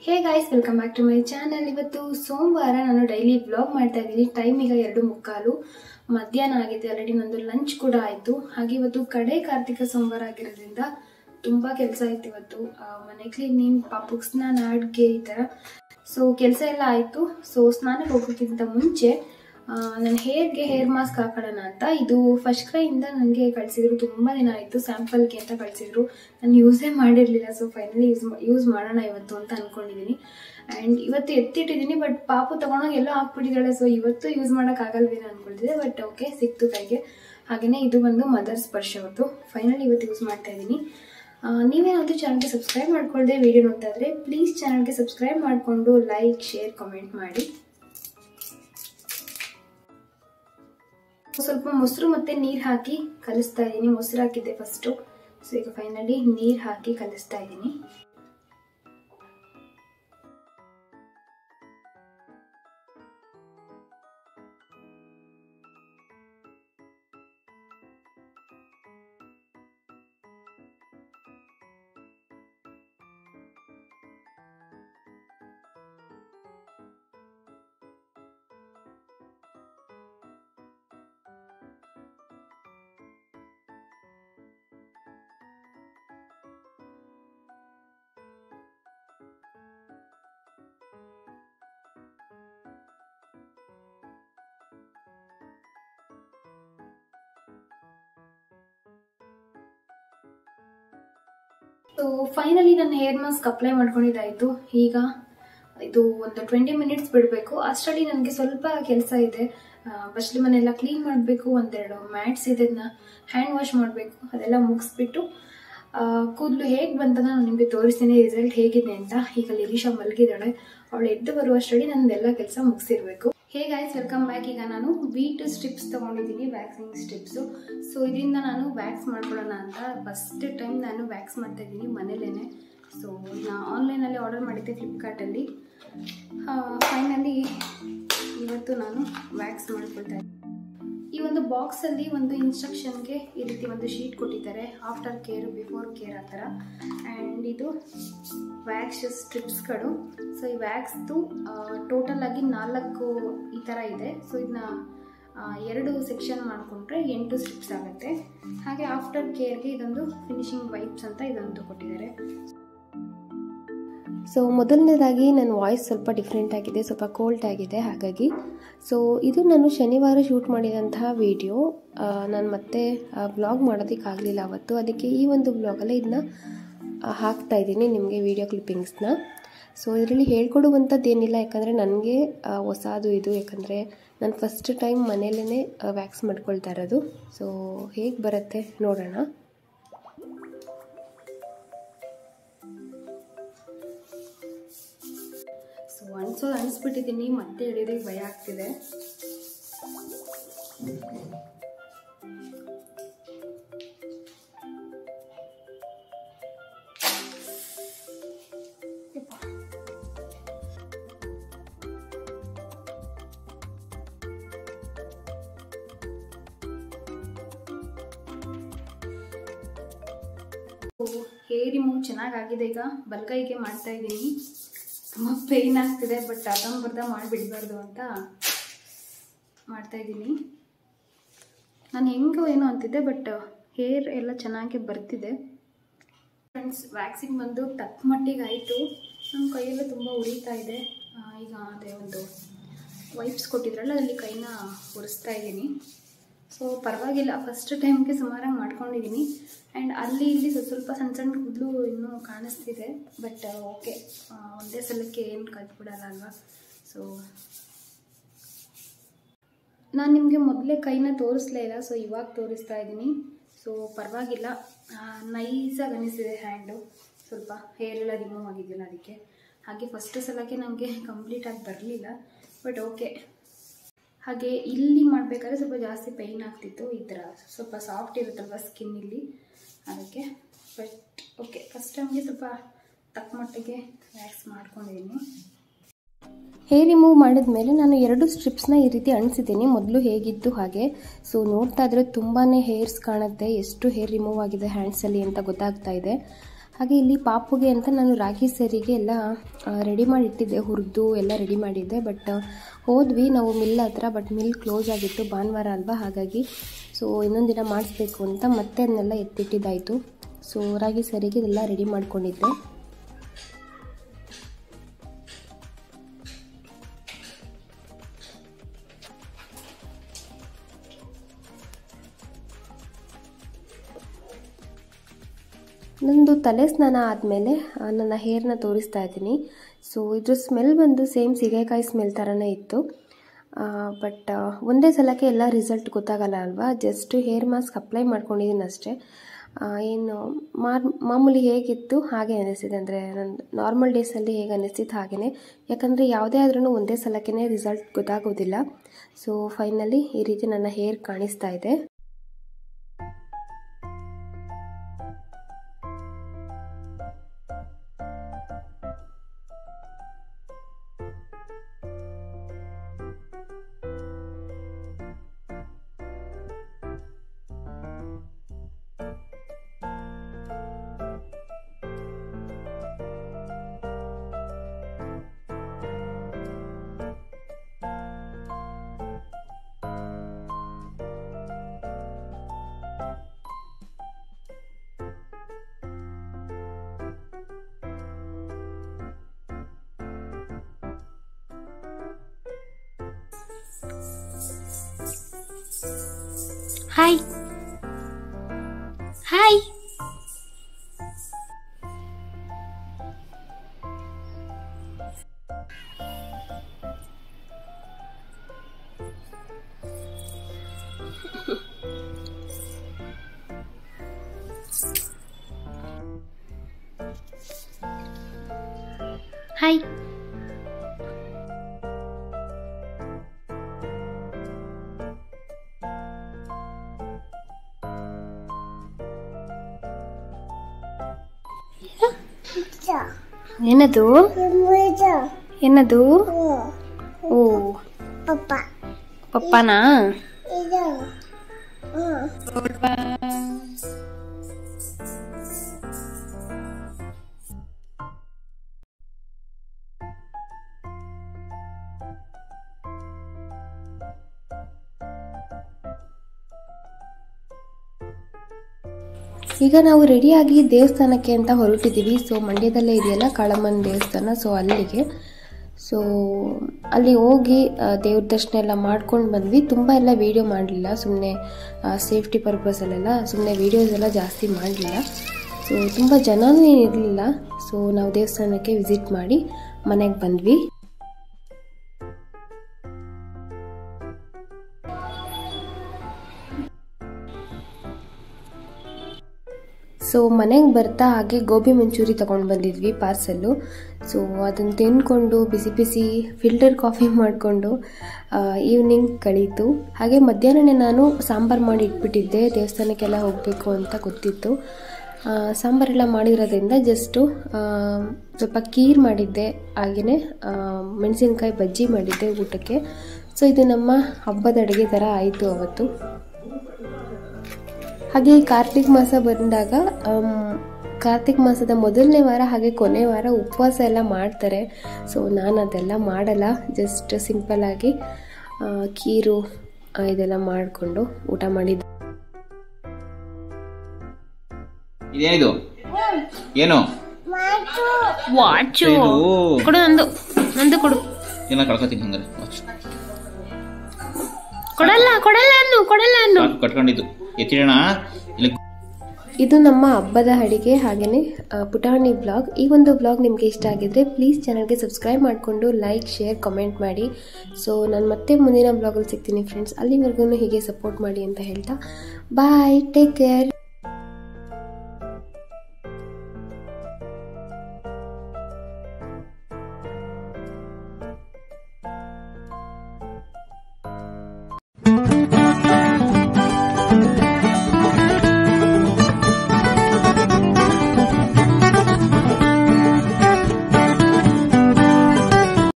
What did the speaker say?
Hey guys, welcome back to my channel. ಇವತ್ತು ಸೋಮವಾರ ನಾನು ಡೈಲಿ ವ್ಲಾಗ್ ಮಾಡ್ತಾ ಇದ್ದೀನಿ. ಟೈಮ್ ಈಗ 2:15 ಮಧ್ಯಾಹ್ನ ಆಗಿದೆ. ಆಲ್ರೆಡಿ ನಂದು ಲಂಚ್ ಕೂಡ ಆಯಿತು. ಹಾಗೆ ಇವತ್ತು ಕಡೆ ಕಾರ್ತಿಕ ಸೋಮವಾರ ಆಗಿರೋದ್ರಿಂದ ತುಂಬಾ ಕೆಲಸ ಆಯ್ತು ಇವತ್ತು. ಮನೆ ಕ್ಲೀನಿಂಗ್, ಪಾಪುಗೆ ಸ್ನಾನ, ಅಡುಗೆ ಈ ಥರ. ಸೊ ಕೆಲಸ ಎಲ್ಲ ಆಯಿತು. ಸೊ ಸ್ನಾನಕ್ಕೆ ಹೋಗೋಕ್ಕಿಂತ ಮುಂಚೆ ನನ್ನ ಹೇರ್ ಮಾಸ್ಕ್ ಹಾಕೊಳ್ಳೋಣ ಅಂತ. ಇದು ಫಸ್ಟ್ ಕ್ರೈಯಿಂದ ನನಗೆ ಕಳಿಸಿದ್ರು. ತುಂಬ ದಿನ ಆಯಿತು, ಸ್ಯಾಂಪಲ್ಗೆ ಅಂತ ಕಳಿಸಿದ್ರು. ನಾನು ಯೂಸೇ ಮಾಡಿರಲಿಲ್ಲ. ಸೊ ಫೈನಲಿ ಯೂಸ್ ಮಾಡೋಣ ಇವತ್ತು ಅಂತ ಅಂದ್ಕೊಂಡಿದ್ದೀನಿ. ಆ್ಯಂಡ್ ಇವತ್ತು ಎತ್ತಿಟ್ಟಿದ್ದೀನಿ, ಬಟ್ ಪಾಪು ತೊಗೊಂಡೋಗಿ ಎಲ್ಲೋ ಹಾಕ್ಬಿಟ್ಟಿದ್ದಾಳೆ. ಸೊ ಇವತ್ತು ಯೂಸ್ ಮಾಡೋಕ್ಕಾಗಲ್ವೇನೋ ಅಂದ್ಕೊಳ್ತಿದ್ದೆ, ಬಟ್ ಓಕೆ, ಸಿಕ್ತು ಕೈಗೆ. ಹಾಗೆಯೇ ಇದು ಬಂದು ಮದರ್ಸ್ ಪರ್ಸ್ ಅವತ್ತು. ಫೈನಲಿ ಇವತ್ತು ಯೂಸ್ ಮಾಡ್ತಾ ಇದ್ದೀನಿ. ನೀವೇನಾದರೂ ಚಾನಲ್ಗೆ ಸಬ್ಸ್ಕ್ರೈಬ್ ಮಾಡ್ಕೊಳ್ಳದೆ ವಿಡಿಯೋ ನೋಡ್ತಾ ಇದ್ರೆ ಪ್ಲೀಸ್ ಚಾನಲ್ಗೆ ಸಬ್ಸ್ಕ್ರೈಬ್ ಮಾಡಿಕೊಂಡು ಲೈಕ್, ಶೇರ್, ಕಮೆಂಟ್ ಮಾಡಿ. ಸ್ವಲ್ಪ ಮೊಸರು ಮತ್ತೆ ನೀರು ಹಾಕಿ ಕಲಿಸ್ತಾ ಇದ್ದೀನಿ. ಮೊಸರು ಹಾಕಿದ್ದೆ ಫಸ್ಟು. ಸೊ ಈಗ ಫೈನಲಿ ನೀರು ಹಾಕಿ ಕಲಿಸ್ತಾ ಇದ್ದೀನಿ. ಸೊ ಫೈನಲಿ ನನ್ನ ಹೇರ್ ಮಾಸ್ಕ್ ಅಪ್ಲೈ ಮಾಡ್ಕೊಂಡಿದ್ದಾಯಿತು. ಈಗ ಇದು ಒಂದು 20 ಮಿನಿಟ್ಸ್ ಬಿಡಬೇಕು. ಅಷ್ಟರಲ್ಲಿ ನನಗೆ ಸ್ವಲ್ಪ ಕೆಲಸ ಇದೆ. ಬಸ್ಲಿ ಮನೆಯೆಲ್ಲ ಕ್ಲೀನ್ ಮಾಡಬೇಕು. ಒಂದೆರಡು ಮ್ಯಾಟ್ಸ್ ಇದೆ, ಅದನ್ನ ಹ್ಯಾಂಡ್ ವಾಶ್ ಮಾಡಬೇಕು. ಅದೆಲ್ಲ ಮುಗಿಸ್ಬಿಟ್ಟು ಕೂದಲು ಹೇಗೆ ಬಂತಂತ ನಾನು ನಿಮಗೆ ತೋರಿಸ್ತೀನಿ, ರಿಸಲ್ಟ್ ಹೇಗಿದೆ ಅಂತ. ಈಗ ಲಿರಿಶಾ ಮಲಗಿದ್ದಾಳೆ. ಅವಳು ಎದ್ದು ಬರುವಷ್ಟರಲ್ಲಿ ನನ್ನದೆಲ್ಲ ಕೆಲಸ ಮುಗಿಸಿರ್ಬೇಕು. Hey guys, welcome back. ಈಗ ನಾನು ವೀಟ್ ಸ್ಟ್ರಿಪ್ಸ್ ತೊಗೊಂಡಿದ್ದೀನಿ, ವ್ಯಾಕ್ಸಿಂಗ್ ಸ್ಟ್ರಿಪ್ಸು. ಸೊ ಇದರಿಂದ ನಾನು ವ್ಯಾಕ್ಸ್ ಮಾಡ್ಕೊಳ್ಳೋಣ ಅಂತ ಫಸ್ಟ್ ಟೈಮ್ ನಾನು ವ್ಯಾಕ್ಸ್ ಮಾಡ್ತಾ ಇದ್ದೀನಿ ಮನೇಲೇನೆ. ಸೊ ನಾನು ಆನ್ಲೈನಲ್ಲಿ ಆರ್ಡರ್ ಮಾಡಿದ್ದೆ ಫ್ಲಿಪ್ಕಾರ್ಟಲ್ಲಿ. ಫೈನಲಿ ಇವತ್ತು ನಾನು ವ್ಯಾಕ್ಸ್ ಮಾಡ್ಕೊಳ್ತಾ ಇದ್ದೀನಿ. ಈ ಒಂದು ಬಾಕ್ಸಲ್ಲಿ ಒಂದು ಇನ್ಸ್ಟ್ರಕ್ಷನ್ಗೆ ಈ ರೀತಿ ಒಂದು ಶೀಟ್ ಕೊಟ್ಟಿದ್ದಾರೆ, ಆಫ್ಟರ್ ಕೇರ್, ಬಿಫೋರ್ ಕೇರ್ ಆ ಥರ. ಆ್ಯಂಡ್ ಇದು ವ್ಯಾಕ್ಸ್ ಸ್ಟ್ರಿಪ್ಸ್ಗಳು. ಸೊ ಈ ವ್ಯಾಕ್ಸ್ದು ಟೋಟಲ್ ಆಗಿ 4 ಈ ಥರ ಇದೆ. ಸೊ ಇದನ್ನ 2 ಸೆಕ್ಷನ್ ಮಾಡಿಕೊಂಡ್ರೆ 8 ಸ್ಟ್ರಿಪ್ಸ್ ಆಗುತ್ತೆ. ಹಾಗೆ ಆಫ್ಟರ್ ಕೇರ್ಗೆ ಇದೊಂದು ಫಿನಿಶಿಂಗ್ ವೈಪ್ಸ್ ಅಂತ ಇದೊಂದು ಕೊಟ್ಟಿದ್ದಾರೆ. ಸೊ ಮೊದಲನೇದಾಗಿ ನನ್ನ ವಾಯ್ಸ್ ಸ್ವಲ್ಪ ಡಿಫ್ರೆಂಟ್ ಆಗಿದೆ, ಸ್ವಲ್ಪ ಕೋಲ್ಡ್ ಆಗಿದೆ. ಹಾಗಾಗಿ ಸೊ ಇದು ನಾನು ಶನಿವಾರ ಶೂಟ್ ಮಾಡಿದಂತಹ ವಿಡಿಯೋ. ನಾನು ಮತ್ತೆ ಬ್ಲಾಗ್ ಮಾಡೋದಕ್ಕಾಗಲಿಲ್ಲ ಅವತ್ತು. ಅದಕ್ಕೆ ಈ ಒಂದು ಬ್ಲಾಗಲ್ಲೇ ಇದನ್ನ ಹಾಕ್ತಾ ಇದ್ದೀನಿ ನಿಮಗೆ ವಿಡಿಯೋ ಕ್ಲಿಪ್ಪಿಂಗ್ಸ್ನ. ಸೊ ಇದರಲ್ಲಿ ಹೇಳ್ಕೊಡುವಂಥದ್ದು ಏನಿಲ್ಲ, ಯಾಕಂದರೆ ನನಗೆ ಹೊಸದು ಇದು. ಯಾಕಂದರೆ ನಾನು ಫಸ್ಟ್ ಟೈಮ್ ಮನೇಲೇ ವ್ಯಾಕ್ಸ್ ಮಾಡ್ಕೊಳ್ತಾ ಇರೋದು. ಸೊ ಹೇಗೆ ಬರುತ್ತೆ ನೋಡೋಣ. ಸೊ ಅನಿಸ್ಬಿಟ್ಟಿದ್ದೀನಿ, ಮತ್ತೆ ಹಿಡಿಯೋದಕ್ಕೆ ಭಯ ಆಗ್ತಿದೆ. ಹೇರ್ ರಿಮೂವ್ ಚೆನ್ನಾಗಾಗಿದೆ. ಈಗ ಬಲ್ಗೈಗೆ ಮಾಡ್ತಾ ಇದ್ದೀನಿ. ತುಂಬ ಪೇಯ್ನ್ ಆಗ್ತಿದೆ, ಬಟ್ ಅರ್ಧಂಬರ್ಧ ಮಾಡಿಬಿಡಬಾರ್ದು ಅಂತ ಮಾಡ್ತಾಯಿದ್ದೀನಿ. ನಾನು ಹೆಂಗೋ ಏನೋ ಅಂತಿದ್ದೆ, ಬಟ್ ಹೇರ್ ಎಲ್ಲ ಚೆನ್ನಾಗಿ ಬರ್ತಿದೆ. ಫ್ರೆಂಡ್ಸ್, ವ್ಯಾಕ್ಸಿಂಗ್ ಬಂದು ತಕ್ಕ ಮಟ್ಟಿಗೆ ಆಯಿತು. ನಮ್ಮ ಕೈಯೆಲ್ಲ ತುಂಬ ಉರಿತಾ ಇದೆ. ಈಗ ಅದೇ ಒಂದು ವೈಪ್ಸ್ ಕೊಟ್ಟಿದ್ರಲ್ಲ, ಅದರಲ್ಲಿ ಕೈನ ಒರೆಸ್ತಾ ಇದ್ದೀನಿ. ಸೊ ಪರವಾಗಿಲ್ಲ, ಫಸ್ಟ್ ಟೈಮ್ಗೆ ಸುಮಾರಾಗಿ ಮಾಡ್ಕೊಂಡಿದ್ದೀನಿ. ಆ್ಯಂಡ್ ಅಲ್ಲಿ ಇಲ್ಲಿ ಸ್ವಲ್ಪ ಸಣ್ಣ ಸಣ್ಣ ಕೂದಲು ಇನ್ನೂ ಕಾಣಿಸ್ತಿದೆ, ಬಟ್ ಓಕೆ, ಒಂದೇ ಸಲಕ್ಕೆ ಏನು ಕಲ್ತ್ಬಿಡಲ್ಲ ಅಲ್ವಾ. ಸೊ ನಾನು ನಿಮಗೆ ಮೊದಲೇ ಕೈನ ತೋರಿಸ್ಲೇ ಇಲ್ಲ, ಸೊ ಇವಾಗ ತೋರಿಸ್ತಾ ಇದ್ದೀನಿ. ಸೊ ಪರವಾಗಿಲ್ಲ, ನೈಸಾಗಿ ಅನಿಸಿದೆ ಹ್ಯಾಂಡು. ಸ್ವಲ್ಪ ಹೇರ್ ಎಲ್ಲ ರಿಮೂವ್ ಆಗಿದ್ದಿಲ್ಲ ಅದಕ್ಕೆ. ಹಾಗೆ ಫಸ್ಟ್ ಸಲಕ್ಕೆ ನನಗೆ ಕಂಪ್ಲೀಟಾಗಿ ಬರಲಿಲ್ಲ, ಬಟ್ ಓಕೆ. ಹಾಗೆ ಇಲ್ಲಿ ಮಾಡಬೇಕಾದ್ರೆ ಸ್ವಲ್ಪ ಜಾಸ್ತಿ ಪೇಯ್ನ್ ಆಗ್ತಿತ್ತು. ಈ ಥರ ಸ್ವಲ್ಪ ಸಾಫ್ಟ್ ಇರುತ್ತಲ್ವ ಸ್ಕಿನ್ ಇಲ್ಲಿ, ಅದಕ್ಕೆ. ಬಟ್ ಓಕೆ, ಫಸ್ಟ್ ಟೈಮ್ಗೆ ಸ್ವಲ್ಪ ತಕ್ಕ ಮಟ್ಟಿಗೆ ವ್ಯಾಕ್ಸ್ ಮಾಡ್ಕೊಂಡಿದ್ದೀನಿ. ಹೇರ್ ರಿಮೂವ್ ಮಾಡಿದ್ಮೇಲೆ ನಾನು 2 ಸ್ಟ್ರಿಪ್ಸ್ನ ಈ ರೀತಿ ಅಣಿಸಿದ್ದೀನಿ. ಮೊದಲು ಹೇಗಿತ್ತು ಹಾಗೆ. ಸೊ ನೋಡ್ತಾ ಇದ್ರೆ ತುಂಬಾ ಹೇರ್ಸ್ ಕಾಣುತ್ತೆ, ಎಷ್ಟು ಹೇರ್ ರಿಮೂವ್ ಆಗಿದೆ ಹ್ಯಾಂಡ್ಸಲ್ಲಿ ಅಂತ ಗೊತ್ತಾಗ್ತಾ ಇದೆ. ಹಾಗೆ ಇಲ್ಲಿ ಪಾಪುಗೆ ಅಂತ ನಾನು ರಾಗಿ ಸರಿಗೆ ಎಲ್ಲ ರೆಡಿ ಮಾಡಿ ಇಟ್ಟಿದ್ದೆ, ಹುರಿದು ಎಲ್ಲ ರೆಡಿ ಮಾಡಿದ್ದೆ. ಬಟ್ ಹೋದ್ವಿ ನಾವು ಮಿಲ್ ಹತ್ರ, ಬಟ್ ಮಿಲ್ ಕ್ಲೋಸ್ ಆಗಿತ್ತು, ಭಾನುವಾರ ಅಲ್ವಾ, ಹಾಗಾಗಿ ಸೊ ಇನ್ನೊಂದು ದಿನ ಮಾಡಿಸ್ಬೇಕು ಅಂತ ಮತ್ತೆ ಅದನ್ನೆಲ್ಲ ಎತ್ತಿಟ್ಟಿದ್ದಾಯಿತು. ಸೊ ರಾಗಿ ಸರಿಗೆ ಇದೆಲ್ಲ ರೆಡಿ ಮಾಡ್ಕೊಂಡಿದ್ದೆ. ನಂದು ತಲೆ ಸ್ನಾನ ಆದಮೇಲೆ ನನ್ನ ಹೇರ್ನ ತೋರಿಸ್ತಾ ಇದ್ದೀನಿ. ಸೊ ಇದ್ರ ಸ್ಮೆಲ್ ಬಂದು ಸೇಮ್ ಸೀಗೆಕಾಯಿ ಸ್ಮೆಲ್ ಥರನೇ ಇತ್ತು. ಬಟ್ ಒಂದೇ ಸಲಕ್ಕೆ ಎಲ್ಲ ರಿಸಲ್ಟ್ ಗೊತ್ತಾಗಲ್ಲ ಅಲ್ವಾ. ಜಸ್ಟ್ ಹೇರ್ ಮಾಸ್ಕ್ ಅಪ್ಲೈ ಮಾಡ್ಕೊಂಡಿದ್ದೀನಿ ಅಷ್ಟೇ. ಏನು ಮಾಮೂಲಿ ಹೇಗಿತ್ತು ಹಾಗೆ ಅನ್ನಿಸ್ತಿದೆ, ಅಂದರೆ ನನ್ನ ನಾರ್ಮಲ್ ಡೇಸಲ್ಲಿ ಹೇಗೆ ಅನ್ನಿಸ್ತಿತ್ತು ಹಾಗೆಯೇ. ಯಾಕಂದರೆ ಯಾವುದೇ ಆದ್ರೂ ಒಂದೇ ಸಲಕ್ಕೆ ರಿಸಲ್ಟ್ ಗೊತ್ತಾಗೋದಿಲ್ಲ. ಸೊ ಫೈನಲಿ ಈ ರೀತಿ ನನ್ನ ಹೇರ್ ಕಾಣಿಸ್ತಾ ಇದೆ. ಹಾಯ್ ಹಾಯ್ ಹಾಯ್ ಏನದು ಏನದು? ಓ ಪಪ್ಪನಾ? ಈಗ ನಾವು ರೆಡಿಯಾಗಿ ದೇವಸ್ಥಾನಕ್ಕೆ ಅಂತ ಹೊರಟಿದ್ದೀವಿ. ಸೊ ಮಂಡ್ಯದಲ್ಲೇ ಇದೆಯಲ್ಲ ಕಾಳಮ್ಮನ ದೇವಸ್ಥಾನ, ಸೊ ಅಲ್ಲಿಗೆ. ಸೊ ಅಲ್ಲಿ ಹೋಗಿ ದೇವ್ರ ದರ್ಶನ ಎಲ್ಲ ಮಾಡ್ಕೊಂಡು ಬಂದ್ವಿ. ತುಂಬ ಎಲ್ಲ ವೀಡಿಯೋ ಮಾಡಲಿಲ್ಲ, ಸುಮ್ಮನೆ ಸೇಫ್ಟಿ ಪರ್ಪಸಲ್ಲೆಲ್ಲ ಸುಮ್ಮನೆ ವೀಡಿಯೋಸ್ ಎಲ್ಲ ಜಾಸ್ತಿ ಮಾಡಲಿಲ್ಲ. ಸೊ ತುಂಬ ಜನನೂ ಇರಲಿಲ್ಲ. ಸೊ ನಾವು ದೇವಸ್ಥಾನಕ್ಕೆ ವಿಸಿಟ್ ಮಾಡಿ ಮನೆಗೆ ಬಂದ್ವಿ. ಸೊ ಮನೆಗೆ ಬರ್ತಾ ಹಾಗೆ ಗೋಬಿ ಮಂಚೂರಿ ತೊಗೊಂಡು ಬಂದಿದ್ವಿ ಪಾರ್ಸೆಲ್ಲು. ಸೊ ಅದನ್ನು ತಿಂದ್ಕೊಂಡು ಬಿಸಿ ಬಿಸಿ ಫಿಲ್ಟರ್ ಕಾಫಿ ಮಾಡಿಕೊಂಡು ಈವ್ನಿಂಗ್ ಕಳೀತು. ಹಾಗೆ ಮಧ್ಯಾಹ್ನನೇ ನಾನು ಸಾಂಬಾರು ಮಾಡಿ ಇಟ್ಬಿಟ್ಟಿದ್ದೆ, ದೇವಸ್ಥಾನಕ್ಕೆಲ್ಲ ಹೋಗಬೇಕು ಅಂತ ಗೊತ್ತಿತ್ತು. ಸಾಂಬಾರೆಲ್ಲ ಮಾಡಿರೋದ್ರಿಂದ ಜಸ್ಟು ಸ್ವಲ್ಪ ಕೀರ್ ಮಾಡಿದ್ದೆ, ಹಾಗೆಯೇ ಮೆಣಸಿನ್ಕಾಯಿ ಬಜ್ಜಿ ಮಾಡಿದ್ದೆ ಊಟಕ್ಕೆ. ಸೊ ಇದು ನಮ್ಮ ಹಬ್ಬದ ಅಡುಗೆ ಥರ ಆಯಿತು ಅವತ್ತು. ಹಾಗೆ ಕಾರ್ತಿಕ್ ಮಾಸ ಬಂದಾಗ ಕಾರ್ತಿಕ್ ಮಾಸದ ಮೊದಲನೇ ವಾರ ಹಾಗೆ ಕೊನೆ ವಾರ ಉಪವಾಸ ಎಲ್ಲ ಮಾಡ್ತಾರೆ. ಸೊ ನಾನು ಅದೆಲ್ಲ ಮಾಡಲ್ಲ, ಜಸ್ಟ್ ಸಿಂಪಲ್ಲಾಗಿ ಕೀರು ಇದೆಲ್ಲ ಮಾಡಿಕೊಂಡು ಊಟ ಮಾಡಿದ್ದೆ. ಇದೇನಿದು? ಏನು ವಾಚು ಕೊಡು, ನಂದು ಕೊಡು. ಏನ ಕಳ್ಕೊತೀನಿ ಹಂಗಾರೆ ವಾಚ್ ಕೊಡಲ್ಲ ಅನ್ನು ಕಟ್ಕೊಂಡಿದ್ದು ಎತ್ತಿಡೋಣ. ಇದು ನಮ್ಮ ಹಬ್ಬದ ಅಡಿಗೆ ಹಾಗೆಯೇ ಪುಟಾಣಿ ಬ್ಲಾಗ್. ಈ ಒಂದು ಬ್ಲಾಗ್ ನಿಮಗೆ ಇಷ್ಟ ಆಗಿದ್ರೆ ಪ್ಲೀಸ್ ಚಾನಲ್ಗೆ ಸಬ್ಸ್ಕ್ರೈಬ್ ಮಾಡಿಕೊಂಡು ಲೈಕ್ ಶೇರ್ ಕಮೆಂಟ್ ಮಾಡಿ. ಸೊ ನಾನು ಮತ್ತೆ ಮುಂದಿನ ಬ್ಲಾಗಲ್ಲಿ ಸಿಗ್ತೀನಿ ಫ್ರೆಂಡ್ಸ್. ಅಲ್ಲಿವರೆಗೂ ಹೀಗೆ ಸಪೋರ್ಟ್ ಮಾಡಿ ಅಂತ ಹೇಳ್ತಾ ಬಾಯ್, ಟೇಕ್ ಕೇರ್.